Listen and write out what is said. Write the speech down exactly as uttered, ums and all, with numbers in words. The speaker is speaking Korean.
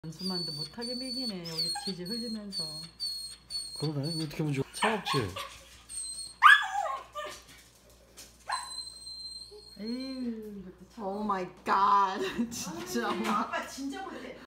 연수만도 못하게 먹이네. 여기 치즈 흘리면서. 그러네. 이거 어떻게 보면 좋아. 차갑지? 에휴, 오 마이 갓. 진짜. 아빠 진짜 못해.